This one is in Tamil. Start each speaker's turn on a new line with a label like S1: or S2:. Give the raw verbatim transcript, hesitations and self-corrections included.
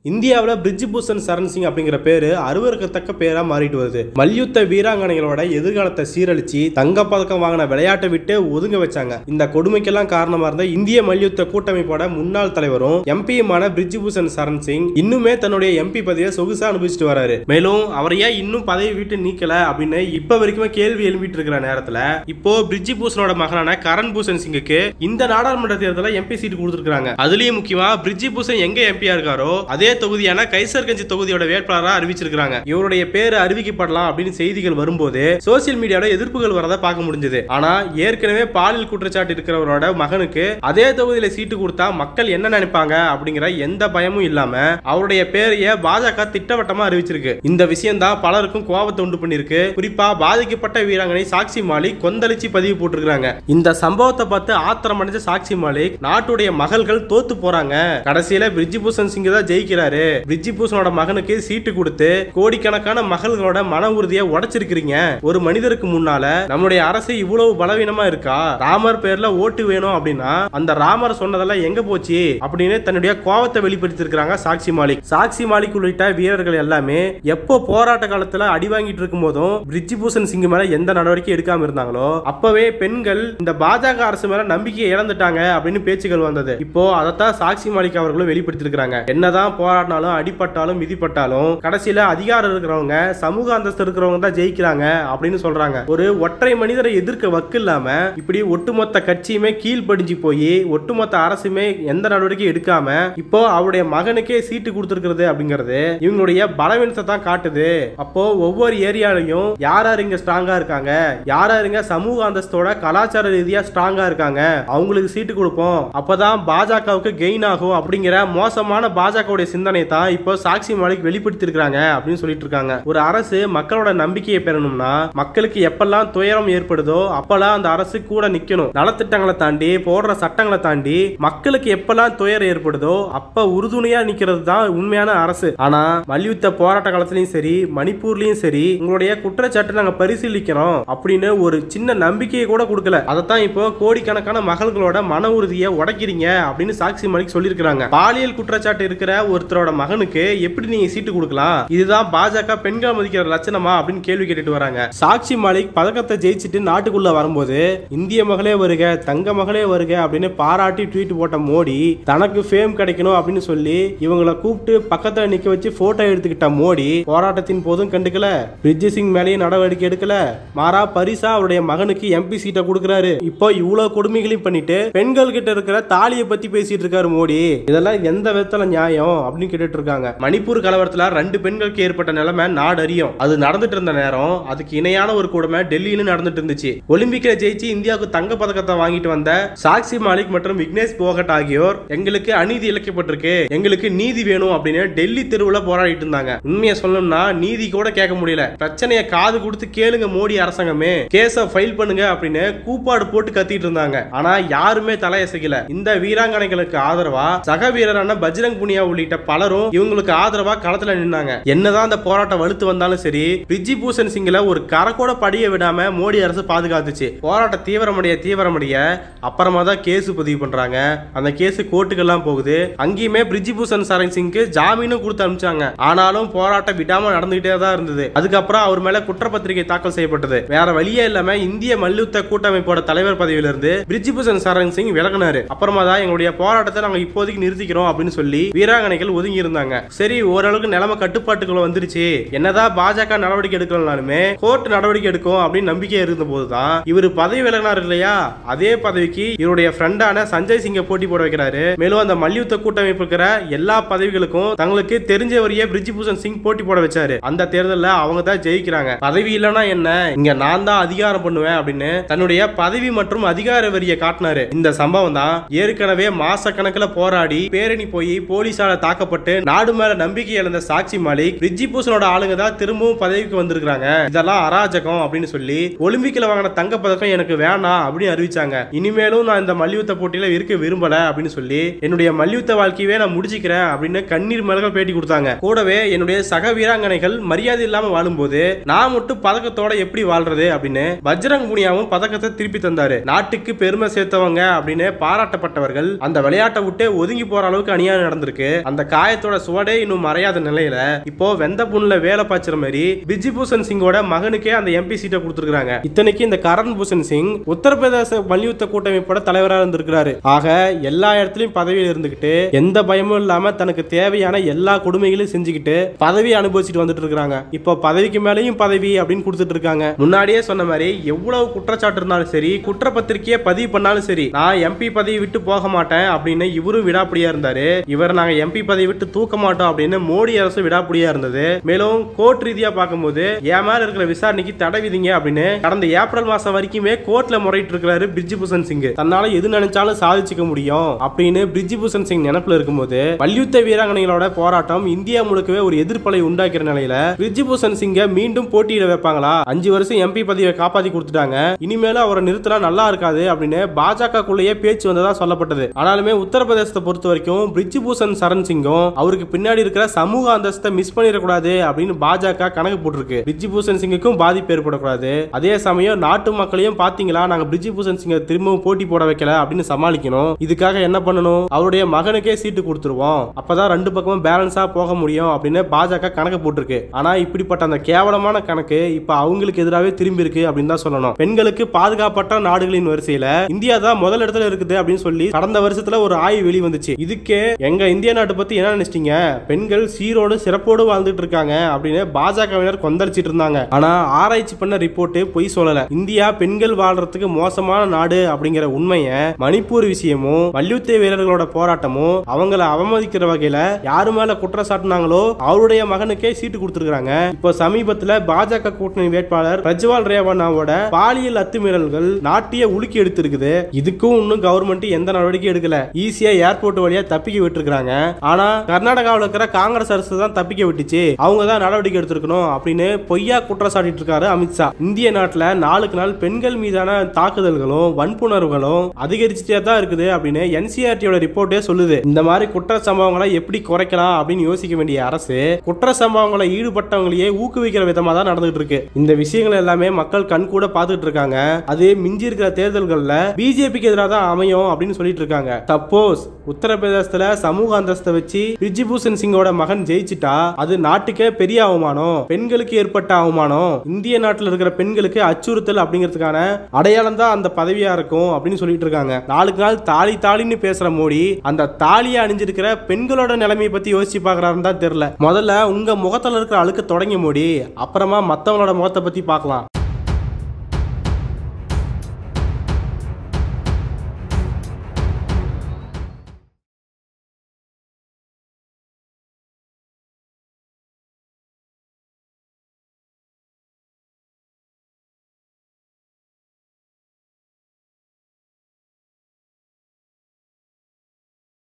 S1: இந்தியாவில் பிரிஜ்பூஷன் சரண் சிங் அப்படிங்கிற பேரு அருவருக்கத்தக்க பேரா மாறிட்டு வருது. மல்யுத்த வீராங்கனைகளோட எதிர்காலத்தை சீரழிச்சு தங்க பதக்கம் வாங்கின விளையாட்டை விட்டு ஒதுங்க வச்சாங்க. இந்த கொடுமைக்கெல்லாம் காரணமா இருந்த இந்திய மல்யுத்த கூட்டமைப்போட முன்னாள் தலைவரும் எம்பியுமான பிரிஜ்பூஷன் சரண் சிங் இன்னுமே தன்னுடைய எம்பி பதவியை சொகுசா அனுபவிச்சுட்டு வராரு. மேலும் அவர் ஏன் இன்னும் பதவி விட்டு நீக்கல அப்படின்னு இப்ப வரைக்கும் கேள்வி எழுப்பிட்டு இருக்கிற நேரத்துல இப்போ பிரிஜ்பூஷனோட மகனான கரண் பூஷன் சிங்குக்கு இந்த நாடாளுமன்ற தேர்தலில் எம்பி சீட் கொடுத்திருக்காங்க. அதுலயும் முக்கியமா பிரிஜ்பூஷன் எங்க எம்பியா இருக்காரோ அதே தொகுதியான கைசர்கஞ்ச் தொகுதியோட வேட்பாளராக அறிவிச்சிருக்காங்க. இவருடைய பேரு அறிவிக்கப்படலாம் அப்படின்னு செய்திகள் வரும்போது சோசியல் மீடியாவோட எதிர்ப்புகள் வரத பார்க்க முடிஞ்சது. ஆனா ஏற்கனவே பாலியல் குற்றச்சாட்டு இருக்கிறவரோட மகனுக்கு அதே தொகுதியில சீட்டு கொடுத்தா மக்கள் என்ன நினைப்பாங்க அப்படிங்கிற எந்த பயமும் இல்லாம அவருடைய பேரைய பாஜக திட்டவட்டமா அறிவிச்சிருக்கு. இந்த விஷயம் தான் பலருக்கும் கோபத்தை உண்டு பண்ணிருக்கு. குறிப்பா பாதிக்கப்பட்ட வீராங்கனை சாக்ஷி மாலிக் கொந்தளிச்சு பதிவு போட்டிருக்காங்க. இந்த சம்பவத்தை பார்த்து ஆத்திரம் அடைஞ்ச சாக்ஷி மாலிக் நாட்டுடைய மகள்கள் தோத்து போறாங்க, கடைசியில பிரிஜ்பூஷன் சிங் தான் ஜெயிக்கிறாரு, பிரிஜ்பூஷனோட மகனுக்கு சீட்டு கொடுத்து கோடிக்கணக்கான மகள்களோட மன உறுதியை உடைச்சிருக்கீங்க. ஒரு மனிதருக்கு முன்னால நம்முடைய அரசு இவ்வளவு பலவீனமா இருக்கா? ராமர் பேர்ல ஓட்டு வேணும் அப்படின்னா அந்த ராமர் சொன்னதெல்லாம் எங்க போச்சு அப்படின்னு தன்னுடைய கோபத்தை வெளிப்படுத்திருக்காங்க சாக்ஷி மாலிக். சாக்ஷி மாலிக் உள்ளிட்ட வீரர்கள் எல்லாமே எப்போ போராட்ட காலத்துல அடி வாங்கிட்டு இருக்கும் போதும் பிரிஜ்பூஷன் சிங் மேல எந்த நடவடிக்கை எடுக்காம இருந்தாங்களோ அப்பவே பெண்கள் இந்த பாஜக அரசு மேல நம்பிக்கையை இழந்துட்டாங்க அப்படின்னு பேச்சுகள் வந்தது. இப்போ அதைத்தான் சாக்ஷி மாலிக் அவர்களும் வெளிப்படுத்திருக்காங்க. என்னதான் போராடினாலும் அடிப்பட்டாலும் மிதிப்பட்டாலும் கடைசியில அதிகாரம் இருக்கிறவங்க சமூக அந்தஸ்து இருக்கிறவங்க தான் ஜெயிக்கிறாங்க அப்படின்னு சொல்றாங்க. ஒரு ஒற்றை மனிதரை எதிர்க்க வக்கு இல்லாம இப்படி ஒட்டுமொத்த கட்சியுமே கீழ்படிஞ்சு போய் ஒட்டுமொத்த அரசுமே எந்த நடவடிக்கை எடுக்காம இப்போ அவருடைய மகனுக்கே சீட்டு கொடுத்திருக்கிறது அப்படிங்கிறது இவங்களுடைய பலவீனத்தை தான் காட்டுது. அப்போ ஒவ்வொரு ஏரியாலையும் யார் யார் இங்க ஸ்ட்ராங்கா இருக்காங்க, யார் யார் இங்க சமூக அந்தஸ்தோட கலாச்சார ரீதியா ஸ்ட்ராங்கா இருக்காங்க அவங்களுக்கு சீட்டு கொடுப்போம், அப்பதான் பாஜகவுக்கு கெயின் ஆகும் அப்படிங்கிற மோசமான பாஜகவுடைய சிந்தனை தான் இப்போ சாக்ஷி மாலிக் வெளிப்படுத்திருக்காங்க அப்படின்னு சொல்லிட்டு இருக்காங்க. ஒரு அரசு மக்களோட நம்பிக்கையை பெறணும்னா மக்களுக்கு எப்பெல்லாம் துயரம் ஏற்படுதோ அப்பெல்லாம் அந்த அரசு கூட நிக்கணும். நலத்திட்டங்களை தாண்டி போடுற சட்டங்களை தாண்டி மக்களுக்கு எப்பெல்லாம் துயரம் ஏற்படுதோ அப்ப உறுதுணையா நிக்கிறது தான் உண்மையான அரசு. ஆனா மல்யுத்த போராட்ட காலத்திலயும் சரி மணிப்பூர்லயும் சரி உங்களுடைய குற்றச்சாட்டு நாங்க பரிசீலிக்கிறோம் அப்படின்னு ஒரு சின்ன நம்பிக்கையை கூட கொடுக்கல. அதைத்தான் இப்போ கோடிக்கணக்கான மகள்களோட மன உறுதியை உடைக்கிறீங்க அப்படின்னு சாக்ஷி மாலிக் சொல்லியிருக்காங்க. பாலியல் குற்றச்சாட்டு இருக்கிற ஒருத்தரோட மகனுக்கு எப்படி நீங்க சீட்டு கொடுக்கலாம்? இதுதான் பாஜக பெண்கள் மதிக்கிற லட்சணமா அப்படின்னு கேள்வி கேட்டுட்டு வராங்க. சாக்ஷி மாலிக் பதக்கத்தை ஜெயிச்சுட்டு நாட்டுக்குள்ள வரும்போது இந்திய மகளே வருக, தங்க மகளே வருக அப்படின்னு பாராட்டி ட்வீட் போட்ட மோடி தனக்கு ஃபேம் கிடைக்கணும் அப்படின்னு சொல்லி இவங்களை கூப்பிட்டு பக்கத்துல நிக்க வச்சு போட்டோ எடுத்துக்கிட்ட மோடி போராட்டத்தின் போதும் கண்டுக்கல, பிரிட்ஜ் சிங் மேலேயும் நடவடிக்கை எடுக்கல, மாறா பரிசா அவருடைய மகனுக்கு எம்பி சீட்டை கொடுக்கிறாரு. இப்போ இவ்வளவு கொடுமைகளையும் பண்ணிட்டு பெண்கள் கிட்ட இருக்கிற தாலியை பத்தி பேசிட்டு இருக்காரு மோடி. இதெல்லாம் எந்த விதத்துல நியாயம் அப்படின்னு கேட்டுட்டு இருக்காங்க. மணிப்பூர் கலவரத்துல ரெண்டு பெண்களுக்கு ஏற்பட்ட நிலைமை நாடு அறியும். அது நடந்துட்டு இருந்த நேரம் அதுக்கு இணையான ஒரு கொடுமை டெல்லியில நடந்துட்டு இருந்துச்சு. ஒலிம்பிக்ல ஜெயிச்சு இந்தியாவுக்கு தங்க பதக்கத்தை வாங்கிட்டு வந்த சாக்ஷி மாலிக் மற்றும் விக்னேஷ் போகட் ஆகியோர் எங்களுக்கு அநீதி இழைக்கப்பட்டிருக்கு, எங்களுக்கு நீதி வேணும் அப்படின்னு டெல்லி தெருவுல போராடிட்டு இருந்தாங்க. உண்மையை சொல்லணும்னா நீதி கூட கேட்க முடியல. பிரச்சனையை காது கொடுத்து கேளுங்க மோடி அரசாங்கமே, கேஸ ஃபைல் பண்ணுங்க அப்படின்னு கூப்பாடு போட்டு கத்திட்டு இருந்தாங்க. ஆனா யாருமே தலையசைக்கல. இந்த வீராங்கனைகளுக்கு ஆதரவா சக வீரரான பஜ்ரங் புனியா உள்ளிட்ட பலரும் இவங்களுக்கு ஆதரவா களத்துல நின்னாங்க. என்னதான் அந்த போராட்டம் வலுத்து வந்தாலும் சரி பிரிஜ்பூஷன் சிங்ல ஒரு கரக்கோட படிய விடாம மோடி அரசு பாதுகாத்துச்சு. போராட்டம் தீவிரமடைய தீவிரமடைய அப்புறமா தான் கேஸ் பதிவு பண்றாங்க. அந்த கேஸ் கோர்ட்டுக்கெல்லாம் போகுது. அங்கேயுமே பிரிஜ்பூஷன் சரண் சிங்க்கு ஜாமீனும் கொடுத்து அனுப்பிச்சாங்க. ஆனாலும் போராட்டம் விடாம நடந்துகிட்டே தான் இருந்தது. அதுக்கப்புறம் அவர் மேல குற்றப்பத்திரிகை தாக்கல் செய்யப்பட்டது. வேற வழியே இல்லாம இந்திய மல்யுத்த கூட்டமைப்போட தலைவர் பதவியிலிருந்து பிரிஜ்பூஷன் சரண் சிங் விலகினாரு. அப்புறமா தான் எங்களுடைய போராட்டத்தை நாங்க இப்போதைக்கு நிறுத்திக்கிறோம் அப்படின்னு சொல்லி வீராங்கனைகள் ஒதுங்கி இருந்தாங்க. சரி, ஓரளவுக்கு நிலைமை கட்டுப்பாட்டுக்குள்ள வந்துருச்சு, என்னதான் பாஜக நடவடிக்கை எடுக்கலனாலுமே கோர்ட் நடவடிக்கை எடுக்கும் அப்படின்னு நம்பிக்கை இருந்த போதுதான் இவர் பதவி விலகினார் இல்லையா, அதே பதவிக்கு இவருடைய ஃப்ரெண்டான சஞ்சய் சிங்கை போட்டி போட வைக்கிறாரு. மேலும் அந்த மல்யுத்த கூட்டமைப்பு இருக்கிற எல்லா பதவிகளுக்கும் தங்களுக்கு தெரிஞ்சவரையே பிரிஜ்பூஷன் சிங் போட்டி போட வச்சாரு. அந்த தேர்தலில் அவங்க தான் ஜெயிக்கிறாங்க. பதவி இல்லைன்னா என்ன, இங்க நான் தான் அதிகாரம் பண்ணுவேன் அப்படின்னு தன்னுடைய பதவி மற்றும் அதிகார வரியை காட்டினாரு. இந்த சம்பவம் தான் ஏற்கனவே மாச கணக்கில் போராடி பேரணி போய் போலீசால தாக்கப்பட்டு நாடு மேல நம்பிக்கை இழந்த சாக்ஷி மாலிக் பிரிஜ்பூஷனோட ஆளுங்க தான் திரும்பவும் பதவிக்கு வந்திருக்காங்க. இதெல்லாம் அராஜகம் அப்படின்னு சொல்லி ஒலிம்பிக்ல வாங்கின தங்க பதக்கம் எனக்கு வேணாம் அப்படின்னு அறிவிச்சாங்க. இனிமேலும் நான் இந்த மல்யுத்த போட்டியில இருக்க விரும்பல அப்படின்னு சொல்லி என்னுடைய மல்யுத்த வாழ்க்கையே நான் முடிச்சுக்கிறேன் அப்படின்னு கண்ணீர் மல்கள் பேட்டி கொடுத்தாங்க. கூடவே என்னுடைய சக வீராங்கனைகள் மரியாதை இல்லாம வாழும்போது நான் மட்டும் பதக்கத்தோட எப்படி வாழ்றது அப்படின்னு பஜ்ரங் புனியாவும் பதக்கத்தை திருப்பி தந்தாரு. நாட்டுக்கு பெருமை சேர்த்தவங்க அப்படின்னு பாராட்டப்பட்டவர்கள் அந்த விளையாட்டை விட்டு ஒதுங்கி போற அளவுக்கு அநியாயம் நடந்திருக்கு. அந்த காயத்தோட சுவடே இன்னும் மறையாத நிலையில இப்போ வெந்த புண்ணுல வேலை பாய்ச்சுற மாதிரி பிரிஜ் பூஷன் சிங்கோட மகனுக்கே அந்த எம்பி சீட்டை கொடுத்திருக்காங்க. இத்தனைக்கு இந்த கரண் பூஷன் சிங் உத்தரப்பிரதேச மல்யுத்த கூட்டமைப்போட தலைவராக இருந்திருக்கிறாரு. ஆக எல்லா இடத்துலயும் பதவியில் இருந்துகிட்டு எந்த பயமும் இல்லாம தனக்கு தேவையான எல்லா கொடுமைகளையும் செஞ்சுக்கிட்டு பதவி அனுபவிச்சுட்டு வந்துட்டு இருக்காங்க. இப்போ பதவிக்கு மேலேயும் பதவி அப்படின்னு கொடுத்துட்டு இருக்காங்க. முன்னாடியே சொன்ன மாதிரி எவ்வளவு குற்றச்சாட்டு இருந்தாலும் சரி, குற்றப்பத்திரிக்கையை பதிவு பண்ணாலும் சரி, நான் எம்பி பதவி விட்டு போக மாட்டேன் அப்படின்னு இவரும் விடாப்பிடியா இருந்தாரு. இவர் நாங்க எம்பி பதவி விட்டு தூக்க மாட்டோம் அப்படின்னு மோடி அரசு விடாப்பிடியா இருந்தது. மேலும் கோர்ட் ரீதியா பார்க்கும்போது என் மேல இருக்கிற விசாரணைக்கு தடை விதிங்க அப்படின்னு கடந்த ஏப்ரல் மாசம் வரைக்குமே கோர்ட்ல முறையிட்டு இருக்கிறாரு பிரிஜ் பூஷன் சிங். தன்னால எது நினைச்சாலும் சாதிச்சுக்க முடியும் அப்படின்னு பிரிஜ் பூஷன் சிங் நினைப்புல இருக்கும்போது மல்யுத்த வீராங்கனைகளோட போராட்டம் இந்தியா முழுக்கவே ஒரு எதிர்ப்பலை உண்டாக்குற நிலையில பிரிஜ் பூஷன் சிங்கை மீண்டும் போட்டியிட வைப்பாங்களா? அஞ்சு வருஷம் எம்பி பதவியை காப்பாத்தி கொடுத்துட்டாங்க, இனிமேல அவரை நிறுத்தினா நல்லா இருக்காது அப்படின்னு பாஜகக்குள்ளேயே பேச்சு வந்ததா சொல்லப்பட்டது. ஆனாலுமே உத்தரப்பிரதேசத்தை பொறுத்த வரைக்கும் பிரிஜ் பூஷன் சரண் சிங்கும் அவருக்கு பின்னாடி இருக்கிற சமூக அந்தஸ்தை மிஸ் பண்ணிடக்கூடாது அப்படின்னு பாஜக கணக்கு போட்டிருக்கு. பிரிஜ் பூஷன் சிங்குக்கும் பாதிப்பு ஏற்படக்கூடாது. அதே சமயம் நாட்டு மக்களையும் பாத்தீங்களா, நாங்க பிரிஜ் பூஷன் சிங்கை திரும்பவும் போட்டி போட வைக்கல அப்படின்னு சமாளிக்கணும். இதுக்காக என்ன பண்ணணும்? அவருடைய மகனுக்கே சீட்டு கொடுத்துருவோம், அப்பதான் ரெண்டு பக்கமும் பேலன்ஸா போக முடியும் அப்படின்னு பாஜக கணக்கு போட்டிருக்கு. ஆனா இப்படிப்பட்ட அந்த கேவலமான கணக்கு இப்ப அவங்களுக்கு எதிராகவே திரும்பி இருக்கு அப்படின்னு தான் சொல்லணும். பெண்களுக்கு பாதுகாப்பற்ற நாடுகளின் வரிசையில இந்தியா தான் முதல் இடத்துல இருக்குது அப்படின்னு சொல்லி கடந்த வருஷத்துல ஒரு ஆய்வு வெளி வந்துச்சு. இதுக்கே எங்க இந்திய நாட்டை பத்தி என்ன நினைச்சிட்டீங்க? பெண்கள் சீரோடு சிறப்போடு வாழ்ந்துட்டு இருக்காங்க அப்படின்னு பாஜகவினர் கொந்தளிச்சிட்டு இருந்தாங்க. ஆனா ஆராய்ச்சி பண்ண ரிப்போர்ட் பொய் சொல்லல. இந்தியா பெண்கள் வாழ்றதுக்கு மோசமான நாடு அப்படிங்கிற உண்மையை மணிப்பூர் விஷயமும் மல்யுத்த வீரர்களோட போராட்டமும் அவங்களை அவமதிக்கிற வகையில யாரு மேல குற்றம் சாட்டினாங்களோ அவருடைய மகனுக்கே சீட்டு கொடுத்திருக்காங்க. இப்போ சமீபத்துல பாஜக கூட்டணி வேட்பாளர் பிரஜ்வால் ரேவண்ணாவோட பாலியல் அத்துமீறல்கள் நாட்டிய உலுக்கி எடுத்திருக்குது. இதுக்கும் இன்னும் கவர்மெண்ட் எந்த நடவடிக்கை எடுக்கல. ஈஸியா ஏர்போர்ட் வழியா தப்பிக்க விட்டுருக்காங்க. ஆனா கர்நாடகாவில் இருக்கிற காங்கிரஸ் அரசு தான் தப்பிக்க விட்டுச்சு, அவங்க தான் நடவடிக்கை எடுத்திருக்கணும் அப்படின்னு பொய்யா குற்றம் சாட்டிட்டு இருக்காரு அமித்ஷா. இந்திய நாட்டுல நாளுக்கு நாள் பெண்கள் மீதான தாக்குதல்களும் வன்புணர்வுகளும் அதிகரிச்சுட்டே தான் இருக்குது அப்படின்னு என்சிஆர்டியோட ரிப்போர்ட்டே சொல்லுது. இந்த மாதிரி குற்ற சம்பவங்களை எப்படி குறைக்கலாம் அப்படின்னு யோசிக்க வேண்டிய அரசு குற்ற சம்பவங்களை ஈடுபட்டவங்களையே ஊக்குவிக்கிற விதமா தான் நடந்துட்டு இருக்கு. இந்த விஷயங்கள் எல்லாமே மக்கள் கண் கூட பார்த்துட்டு இருக்காங்க. அது மிஞ்சி இருக்கிற தேர்தல்கள்ல பிஜேபிக்கு எதிராக தான் அமையும் அப்படின்னு சொல்லிட்டு இருக்காங்க. சப்போஸ் உத்தரப்பிரதேசத்துல சமூக அந்தஸ்தை வச்சு பிரிஜ் பூஷன் சிங்கோட மகன் ஜெயிச்சிட்டா அது நாட்டுக்கே பெரிய அவமானம், பெண்களுக்கு ஏற்பட்ட அவமானம், இந்திய நாட்டில் இருக்கிற பெண்களுக்கு அச்சுறுத்தல் அப்படிங்கிறதுக்கான அடையாளம் தான் அந்த பதவியா இருக்கும் அப்படின்னு சொல்லிட்டு இருக்காங்க. நாளுக்கு நாள் தாலி தாலின்னு பேசுற மோடி அந்த தாலியை அணிஞ்சிருக்கிற பெண்களோட நிலைமையை பத்தி யோசிச்சு பாக்குறாருன்னு தான் தெரியல. முதல்ல உங்க முகத்துல இருக்கிற அழுக்க தொடங்கி மோடி, அப்புறமா மத்தவங்களோட முகத்தை பத்தி பார்க்கலாம்.